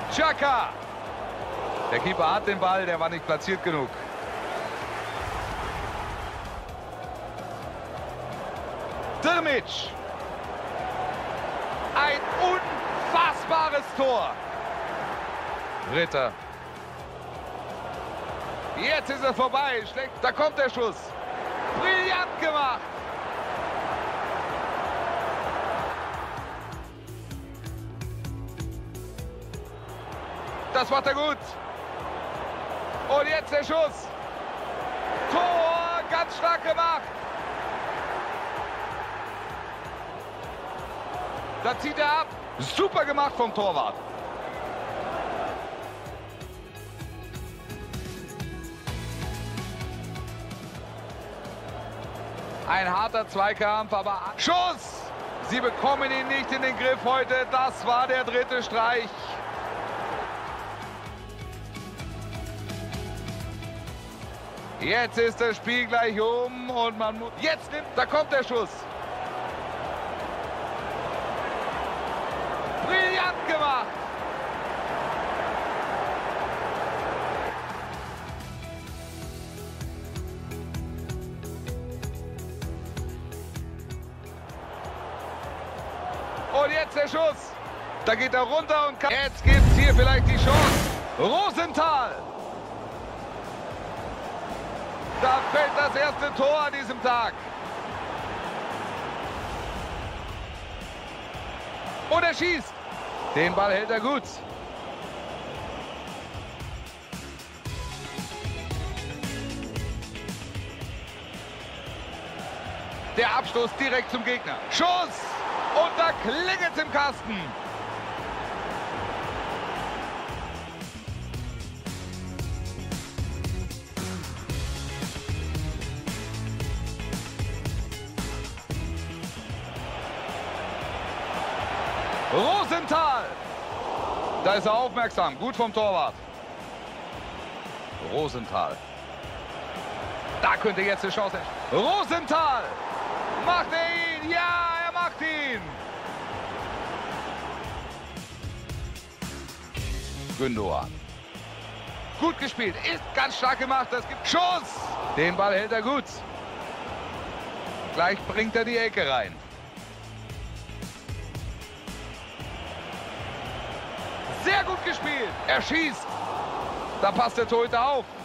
Xhaka. Der Keeper hat den Ball, der war nicht platziert genug. Drmic. Ein unfassbares Tor. Ritter. Jetzt ist er vorbei. Schlecht. Da kommt der Schuss. Brillant gemacht. Das macht er gut. Und jetzt der Schuss. Tor, ganz stark gemacht. Da zieht er ab. Super gemacht vom Torwart. Ein harter Zweikampf, aber Schuss! Sie bekommen ihn nicht in den Griff heute. Das war der dritte Streich. Jetzt ist das Spiel gleich um und man muss... Jetzt nimmt... Da kommt der Schuss. Brillant gemacht. Und jetzt der Schuss. Da geht er runter und kann... Jetzt gibt es hier vielleicht die Chance. Rosenthal. Da fällt das erste Tor an diesem Tag. Und er schießt. Den Ball hält er gut. Der Abstoß direkt zum Gegner. Schuss! Und da klingelt es im Kasten. Rosenthal. Da ist er aufmerksam. Gut vom Torwart. Rosenthal. Da könnte jetzt eine Chance entstehen. Rosenthal. Macht er ihn? Ja, er macht ihn. Gündoğan. Gut gespielt. Ist ganz stark gemacht. Das gibt Schuss. Den Ball hält er gut. Gleich bringt er die Ecke rein. Sehr gut gespielt. Er schießt. Da passt der Torhüter auf.